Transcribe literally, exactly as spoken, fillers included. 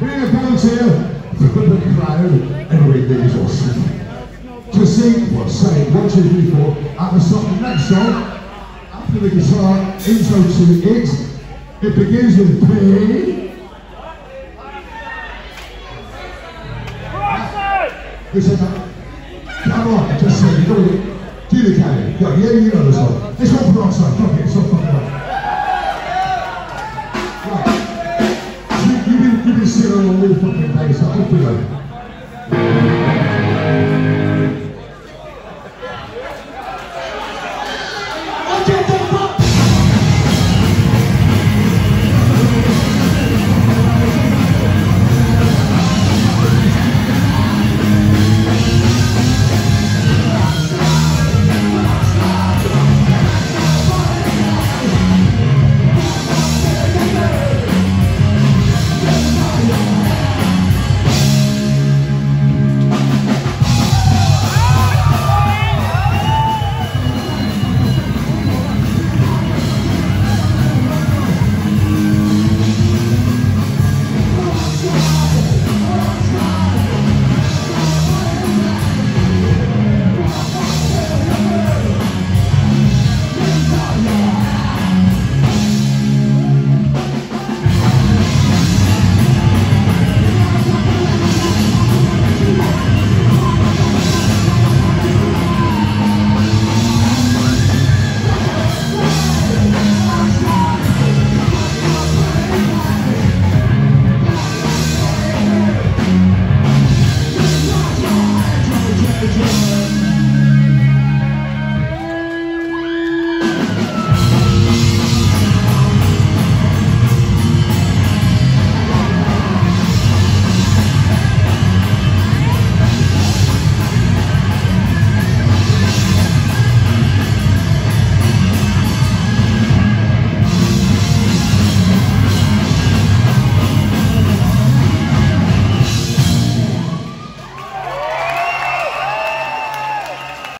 Being a volunteer for the crowd, everybody needs awesome. To sing, well, say one, two, three, four, at the start of the next song, after the guitar intro to it, it begins with P. Listen up. Come on, just sing, you got it. Do the cannon. Go, yeah, you know the song. Let's go for outside, fuck it, it's not fucking right. Right. You, you've been, you've been singing all the fucking days, so off we go.